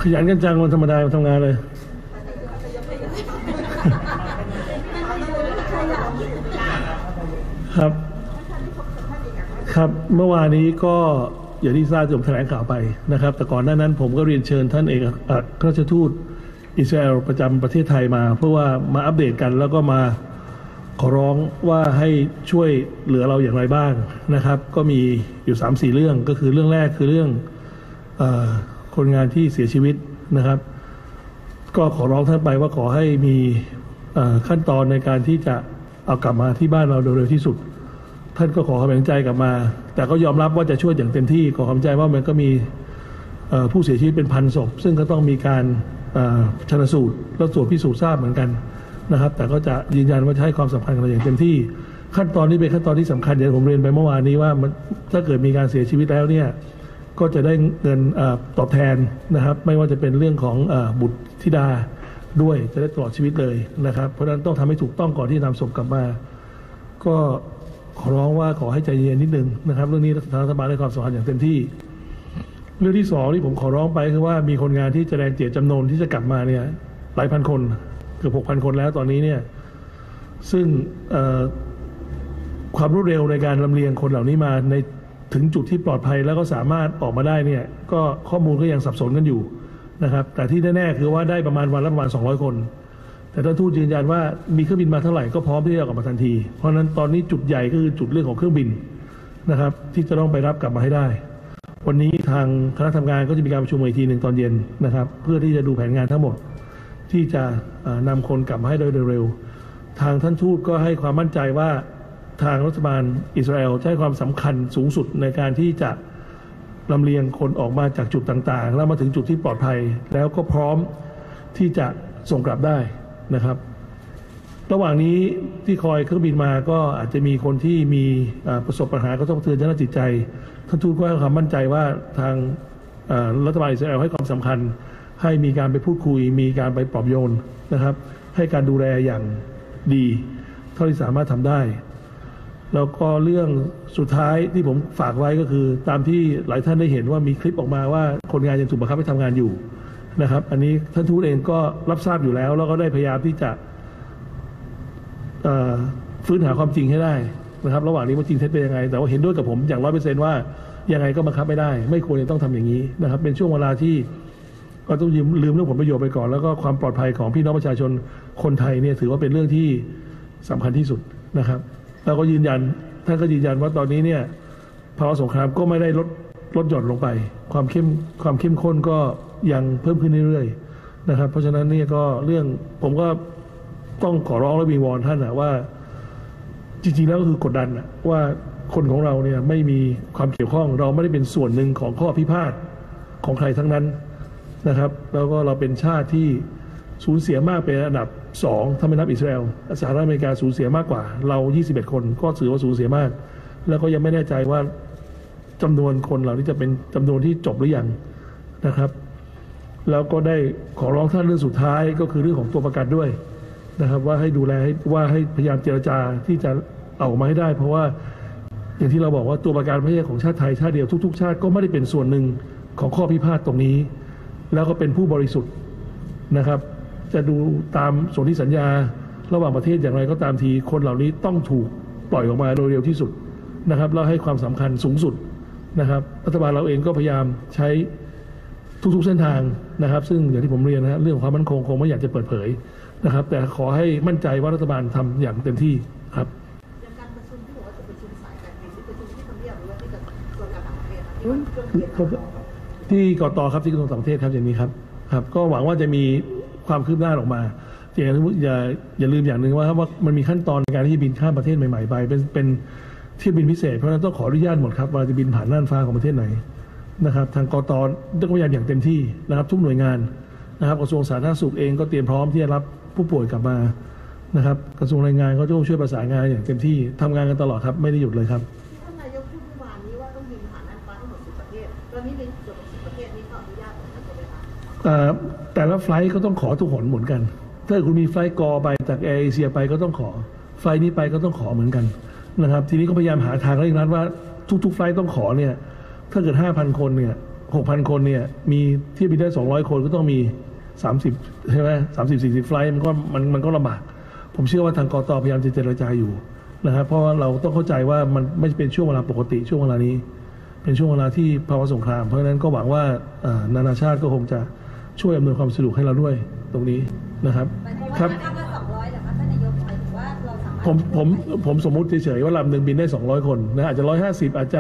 ยันกันจังวันธรรมดาทำงานเลยครับเมื่อวานนี้ก็อย่างที่ทราบผมแถลงข่าวไปนะครับแต่ก่อนหน้านั้นผมก็เรียนเชิญท่านเอกอัครราชทูตอิสราเอลประจำประเทศไทยมาเพื่อว่ามาอัปเดตกันแล้วก็มาขอร้องว่าให้ช่วยเหลือเราอย่างไรบ้างนะครับก็มีอยู่ 3-4 เรื่องก็คือเรื่องแรกคือเรื่องคนงานที่เสียชีวิตนะครับก็ขอร้องท่านไปว่าขอให้มีขั้นตอนในการที่จะเอากลับมาที่บ้านเราโดยเร็วที่สุดท่านก็ขอความเห็นใจกลับมาแต่ก็ยอมรับว่าจะช่วยอย่างเต็มที่ขอความใจว่ามันก็มีผู้เสียชีวิตเป็นพันศพซึ่งก็ต้องมีการชันสูตรและตรวจพิสูจน์ทราบเหมือนกันนะครับแต่ก็จะยืนยันว่าจะให้ความสำคัญกับเราอย่างเต็มที่ขั้นตอนนี้เป็นขั้นตอนที่สำคัญอย่างผมเรียนไปเมื่อวานนี้ว่าถ้าเกิดมีการเสียชีวิตแล้วเนี่ยก็จะได้เงินตอบแทนนะครับไม่ว่าจะเป็นเรื่องของบุตรธิดาด้วยจะได้ตลอดชีวิตเลยนะครับเพราะฉะนั้นต้องทำให้ถูกต้องก่อนที่นำศพกลับมาก็ขอร้องว่าขอให้ใจเย็นนิดนึงนะครับเรื่องนี้ทางรัฐบาลให้ความสำคัญอย่างเต็มที่เรื่องที่2ที่ผมขอร้องไปคือว่ามีคนงานที่แสดงเจตจำนงที่จะกลับมาเนี่ยหลายพันคนเกือบ 6,000 คนแล้วตอนนี้เนี่ยซึ่งความรวดเร็วในการลำเลียงคนเหล่านี้มาในถึงจุดที่ปลอดภัยแล้วก็สามารถออกมาได้เนี่ยก็ข้อมูลก็ยังสับสนกันอยู่นะครับแต่ที่แน่ๆคือว่าได้ประมาณวันละประมาณ200 คนแต่ท่านทูตยืนยันว่ามีเครื่องบินมาเท่าไหร่ก็พร้อมที่จะกลับมาทันทีเพราะฉะนั้นตอนนี้จุดใหญ่ก็คือจุดเรื่องของเครื่องบินนะครับที่จะต้องไปรับกลับมาให้ได้วันนี้ทางคณะทำงานก็จะมีการประชุมอีกทีหนึ่งตอนเย็นนะครับเพื่อที่จะดูแผนงานทั้งหมดที่จะนำคนกลับมาให้โดยเร็วทางท่านทูตก็ให้ความมั่นใจว่าทางรัฐบาลอิสราเอลให้ความสำคัญสูงสุดในการที่จะลำเลียงคนออกมาจากจุดต่างๆแล้วมาถึงจุดที่ปลอดภัยแล้วก็พร้อมที่จะส่งกลับได้นะครับระหว่างนี้ที่คอยเครื่องบินมาก็อาจจะมีคนที่มีประสบปัญหากระทบกระเทือนทางจิตใจท่านทูตก็ให้ความมั่นใจว่าทางรัฐบาลอิสราเอลให้ความสำคัญให้มีการไปพูดคุยมีการไปปลอบโยนนะครับให้การดูแลอย่างดีเท่าที่สามารถทำได้แล้วก็เรื่องสุดท้ายที่ผมฝากไว้ก็คือตามที่หลายท่านได้เห็นว่ามีคลิปออกมาว่าคนงานยังถูกบังคับให้ทำงานอยู่นะครับอันนี้ท่านทูตเองก็รับทราบอยู่แล้วแล้วก็ได้พยายามที่จะฟื้นหาความจริงให้ได้นะครับระหว่างนี้ว่าจริงเท็จเป็นยังไงแต่ว่าเห็นด้วยกับผมอย่าง100%ว่ายังไงก็บังคับไม่ได้ไม่ควรจะต้องทำอย่างนี้นะครับเป็นช่วงเวลาที่ก็ต้องลืมเรื่องผลประโยชน์ไปก่อนแล้วก็ความปลอดภัยของพี่น้องประชาชนคนไทยเนี่ยถือว่าเป็นเรื่องที่สำคัญที่สุดนะครับแล้วก็ยืนยันท่านก็ยืนยันว่าตอนนี้เนี่ยภาวะสงครามก็ไม่ได้ลดหย่อนลงไปความเข้มข้นก็ยังเพิ่มขึ้นเรื่อยๆนะครับเพราะฉะนั้นเนี่ยก็เรื่องผมก็ต้องขอร้องและวิงวอนท่านนะว่าจริงๆแล้วก็คือกดดันนะว่าคนของเราเนี่ยไม่มีความเกี่ยวข้องเราไม่ได้เป็นส่วนหนึ่งของข้อพิพาทของใครทั้งนั้นนะครับแล้วก็เราเป็นชาติที่สูญเสียมากเป็นอันดับ2ถ้าไม่นับอิสราเอลสหรัฐอเมริกาสูญเสียมากกว่าเรา21 คนก็ถือว่าสูญเสียมากแล้วก็ยังไม่แน่ใจว่าจำนวนคนเหล่านี้จะเป็นจำนวนที่จบหรือยังนะครับแล้วก็ได้ขอร้องท่านเรื่องสุดท้ายก็คือเรื่องของตัวประกันด้วยนะครับว่าให้ดูแลให้พยายามเจรจาที่จะเอาออกมาให้ได้เพราะว่าอย่างที่เราบอกว่าตัวประกันไม่ใช่ของชาติไทยชาติเดียวทุกๆชาติก็ไม่ได้เป็นส่วนหนึ่งของข้อพิพาทตรงนี้แล้วก็เป็นผู้บริสุทธิ์นะครับจะดูตามสนธิสัญญาระหว่างประเทศอย่างไรก็ตามทีคนเหล่านี้ต้องถูกปล่อยออกมาโดยเร็วที่สุดนะครับแล้วให้ความสำคัญสูงสุดนะครับรัฐบาลเราเองก็พยายามใช้ทุกๆเส้นทางนะครับซึ่งอย่างที่ผมเรียนนะเรื่องของความมั่นคงคงไม่อยากจะเปิดเผยนะครับแต่ขอให้มั่นใจว่ารัฐบาลทำอย่างเต็มที่ครับการประชุมที่บอกว่าจะประชุมสายการบินที่ประชุมที่ทำเนียบหรือว่าที่กระทรวงการต่างประเทศที่กต.ครับที่กระทรวงต่างประเทศครับอย่างนี้ครับก็หวังว่าจะมีความคืบหน้าออกมาอย่าลืมอย่างหนึ่งว่ามันมีขั้นตอนในการที่จะบินข้ามประเทศใหม่ๆไปเป็นเที่ยวบินพิเศษเพราะฉะนั้นต้องขออนุญาตหมดครับว่าจะบินผ่านน่านฟ้าของประเทศไหนนะครับทางกต.ต้องพยายามอย่างเต็มที่นะครับทุกหน่วยงานนะครับกระทรวงสาธารณสุขเองก็เตรียมพร้อมที่จะรับผู้ป่วยกลับมานะครับกระทรวงแรงงานก็ต้องช่วยประสานงานอย่างเต็มที่ทำงานกันตลอดครับไม่ได้หยุดเลยครับท่านนายกพูดเมื่อวานนี้ว่าต้องบินผ่านน่านฟ้าทั้งหมด10 ประเทศตอนนี้ในส่วนของ10 ประเทศนี้ก็อนุญาตหมดแล้วใช่ไหมคะแต่ละไฟล์ก็ต้องขอทุกหนเหมือนกันถ้าคุณมีไฟล์กอไปจากแอร์เอเชียไปก็ต้องขอไฟล์นี้ไปก็ต้องขอเหมือนกันนะครับทีนี้ก็พยายามหาทางเร่งรัดว่าทุกๆไฟล์ต้องขอเนี่ยถ้าเกิด 5,000 คนเนี่ย 6,000 คนเนี่ยมีที่บินได้200 คนก็ต้องมี30ใช่ไหม30-40 ไฟล์มันก็ลำบากผมเชื่อว่าทางกต.พยายามจะเจรจาอยู่นะครับเพราะว่าเราต้องเข้าใจว่ามันไม่เป็นช่วงเวลาปกติช่วงเวลานี้เป็นช่วงเวลาที่ภาวะสงครามเพราะฉะนั้นก็หวังว่านานาชาติก็คงจะช่วยอำนวยความสะดวกให้เราด้วยตรงนี้นะครับครับ 200แต่ว่าท่านนายกหมายถึงว่าเราสามารถผมสมมุติเฉยๆว่าลำหนึ่งบินได้200 คนนะอาจจะ150อาจจะ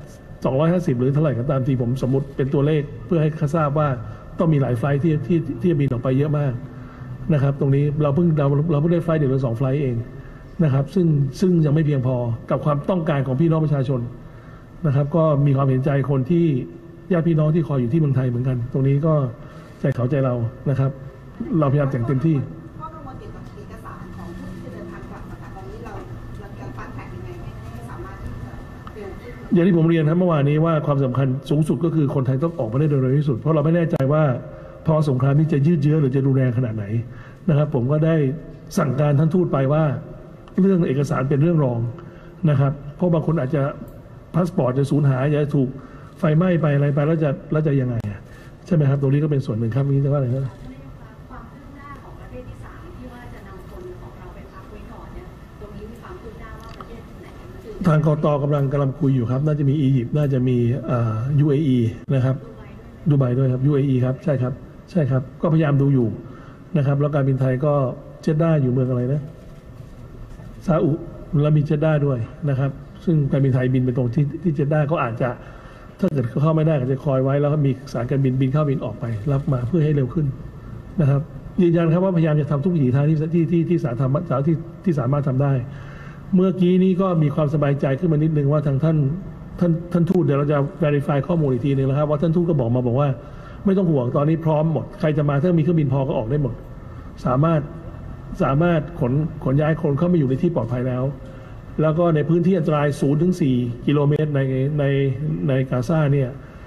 250หรือเท่าไหร่ก็ตามทีผมสมมุติเป็นตัวเลขเพื่อให้ทราบว่าต้องมีหลายไฟล์ที่บินออกไปเยอะมากนะครับตรงนี้เราเพิ่งได้ไฟล์เดียวหรือ2 ไฟล์เองนะครับซึ่งยังไม่เพียงพอกับความต้องการของพี่น้องประชาชนนะครับก็มีความเห็นใจคนที่ญาติพี่น้องที่คอยอยู่ที่เมืองไทยเหมือนกันตรงนี้ก็ใจเขาใจเรานะครับเราพยายามแต่งเต็มที่ข้อกังวลเกี่ยวกับเอกสารของผู้ที่จะเดินทางกลับนะคะตอนนี้เราจะฟังแท็กยังไงให้สามารถที่จะเร็วขึ้นอย่างที่ผมเรียนครับเมื่อวานนี้ว่าความสำคัญสูงสุดก็คือคนไทยต้องออกมาได้โดยเร็วที่สุดเพราะเราไม่แน่ใจว่าภาวะสงครามนี้จะยืดเยื้อหรือจะรุนแรงขนาดไหนนะครับผมก็ได้สั่งการท่านทูตไปว่าเรื่องเอกสารเป็นเรื่องรองนะครับเพราะบางคนอาจจะพาสปอร์ตจะสูญหายจะถูกไฟไหม้ไปอะไรไปแล้วจะยังไงใช่ไหมครับตรงนี้ก็เป็นส่วนหนึ่งครับนี้จะว่าอะไรนะความคืบหน้าของประเทศที่3ที่ว่าจะนำคนของเราไปพักไว้ก่อนเนี่ยตรงนี้มีความคืบหน้าว่าประเทศไหนทางกต.กำลังคุยอยู่ครับน่าจะมีอียิปต์น่าจะมีUAE นะครับดูไบด้วยครับ UAE ครับใช่ครับก็พยายามดูอยู่นะครับแล้วการบินไทยก็เจด้าอยู่เมืองอะไรนะซาอุแล้วมีเจด้าด้วยนะครับซึ่งการบินไทยบินไปตรงที่เจด้าเขาอาจจะถ้าเกิดเข้าไม่ได้ก็จะคอยไว้แล้วมีสายการบินเข้าบินออกไปรับมาเพื่อให้เร็วขึ้นนะครับยืนยันครับว่าพยายามจะทำทุกวิถีทางที่สามารถทำได้เมื่อกี้นี้ก็มีความสบายใจขึ้นมานิดนึงว่าทางท่านทูตเดี๋ยวเราจะ verify ข้อมูลอีกทีนึงนะครับว่าท่านทูตก็บอกว่าไม่ต้องห่วงตอนนี้พร้อมหมดใครจะมาถ้ามีเครื่องบินพอก็ออกได้หมดสามารถขนย้ายคนเข้ามาอยู่ในที่ปลอดภัยแล้วก็ในพื้นที่อันตราย 0-4 กิโลเมตรในกาซาเนี่ย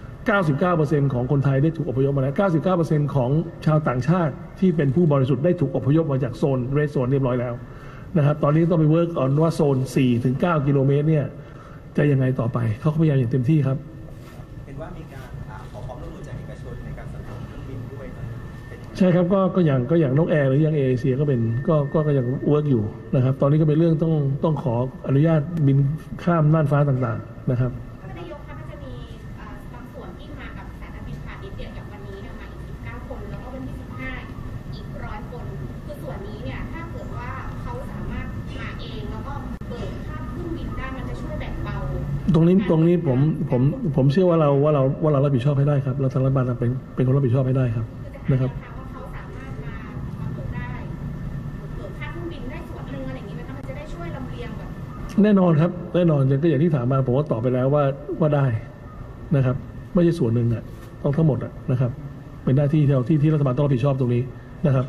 99% ของคนไทยได้ถูกอพยพมาแล้ว 99% ของชาวต่างชาติที่เป็นผู้บริสุทธิ์ได้ถูกอพยพมาจากโซนเรดโซนเรียบร้อยแล้วนะครับตอนนี้ต้องไปเวิร์กออนว่าโซน 4-9 กิโลเมตรเนี่ยจะยังไงต่อไปเขาพยายามอย่างเต็มที่ครับเห็นว่ามีการขอความร่วมมือจากเอกชนในการสนับสนุนเครื่องบินด้วยใช่ครับก็อย่างนกแอร์หรืออย่างเอเชียก็เป็นก็ยังเวิร์กอยู่นะครับตอนนี้ก็เป็นเรื่องต้องขออนุญาตบินข้ามน่านฟ้าต่างๆนะครับท่านนายกคะมันจะมีบางส่วนที่มากับสายการบินพาณิชย์อย่างวันนี้เนี่ยมาอีก19 คนแล้วก็วันที่15อีก100 คนคือส่วนนี้เนี่ยถ้าเกิดว่าเขาสามารถมาเองแล้วก็เบิกค่าเครื่องบินได้มันจะช่วยแบ่งเบาตรงนี้ผมเชื่อว่าเรารับผิดชอบให้ได้ครับเราทางรัฐบาลเป็นคนรับผิดชอบให้ได้ครับนะครับแน่นอนครับแน่นอนก็อย่างที่ถามมาผมว่าตอบไปแล้วว่าได้นะครับไม่ใช่ส่วนหนึ่งต้องทั้งหมดนะครับเป็นหน้าที่ที่รัฐบาลต้องรับผิดชอบตรงนี้นะครับ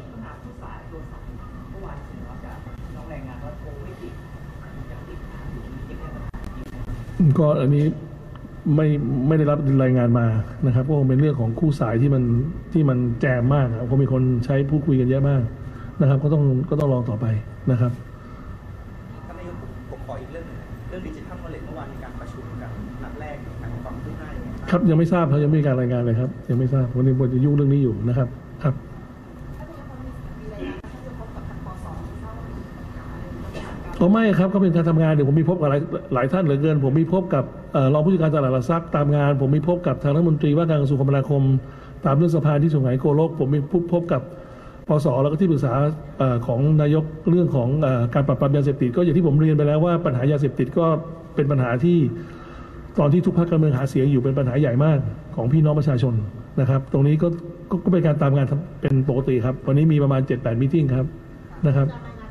ก็อันนี้ไม่ได้รับรายงานมานะครับก็คงเป็นเรื่องของคู่สายที่มันแจมมากคงมีคนใช้พูดคุยกันเยอะมากนะครับก็ต้องลองต่อไปนะครับขออีกเรื่องดิจิทัลวอลเล็ตเมื่อวานมีการประชุมกันนัดแรกความคืบหน้ายังไงครับยังไม่ทราบเขายังไม่มีการรายงานเลยครับยังไม่ทราบวันนี้ผมจะยุ่งเรื่องนี้อยู่นะครับครับไม่ครับก็เป็นการทำงานเดี๋ยวผมมีพบกับหลายท่านเหลือเกินผมมีพบกับรองผู้จัดการตลาดหลักทรัพย์ตามงานผมมีพบกับทางรัฐมนตรีว่าการกระทรวงคมนาคมตามเรื่องสภาที่สุไหงโกลกผมมีพบกับปส.แล้วก็ที่ปรึกษาของนายกเรื่องของการปราบปรามยาเสพติดก็อย่างที่ผมเรียนไปแล้วว่าปัญหายาเสพติดก็เป็นปัญหาที่ตอนที่ทุกพรรคการเมืองหาเสียงอยู่เป็นปัญหาใหญ่มากของพี่น้องประชาชนนะครับตรงนี้ก็เป็นการตามงานเป็นปกติครับวันนี้มีประมาณ 7-8 มีตติ้งครับนะครับ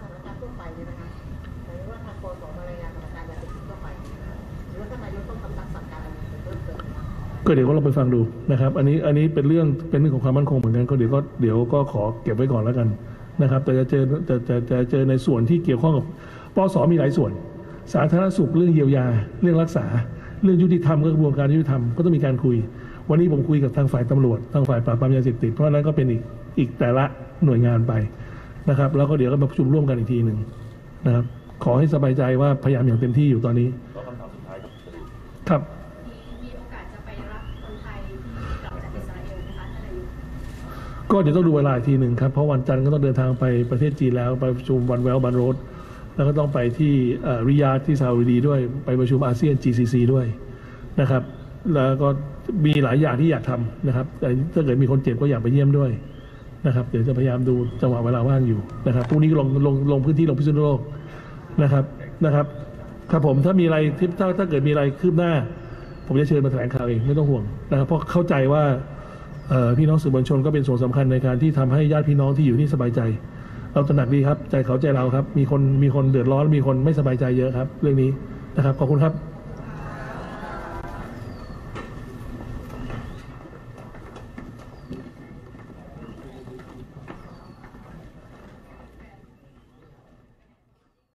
ก็เดี๋ยวก็ลองไปฟังดูนะครับอันนี้เป็นเรื่องของความมั่นคงเหมือนกันก็เดี๋ยวก็ขอเก็บไว้ก่อนแล้วกันนะครับแต่จะเจอในส่วนที่เกี่ยวข้องกับปส.มีหลายส่วนสาธารณสุขเรื่องเยียวยาเรื่องรักษาเรื่องยุติธรรมกระบวนการยุติธรรมก็ต้องมีการคุยวันนี้ผมคุยกับทางฝ่ายตำรวจทางฝ่ายปราบปรามยาเสพติดเพราะนั้นก็เป็นอีกแต่ละหน่วยงานไปนะครับแล้วก็เดี๋ยวก็มาประชุมร่วมกันอีกทีหนึ่งนะครับขอให้สบายใจว่าพยายามอย่างเต็มที่อยู่ตอนนี้ครับก็เดี๋ยวต้องดูเวลาอีกทีหนึ่งครับเพราะวันจันทร์ก็ต้องเดินทางไปประเทศจีนแล้วไปประชุมวันแวลบันโรดแล้วก็ต้องไปที่ริยาดที่ซาอุดีด้วยไปประชุมอาเซียน GCC ด้วยนะครับแล้วก็มีหลายอย่างที่อยากทำนะครับแต่ถ้าเกิดมีคนเจ็บก็อยากไปเยี่ยมด้วยนะครับเดี๋ยวจะพยายามดูจังหวะเวลาว่างอยู่นะครับพรุ่งนี้ก็ลงพื้นที่ลงพิษณุโลกนะครับครับผมถ้ามีอะไรถ้าเกิดมีอะไรคืบหน้าผมจะเชิญมาแถลงข่าวเองไม่ต้องห่วงนะครับเพราะเข้าใจว่าพี่น้องสื่อมวลชนก็เป็นส่วนสำคัญในการที่ทำให้ญาติพี่น้องที่อยู่นี่สบายใจเราตระหนักดีครับใจเขาใจเราครับมีคนเดือดร้อนมีคนไม่สบายใจเยอะครับเรื่องนี้นะครับขอบคุณครับ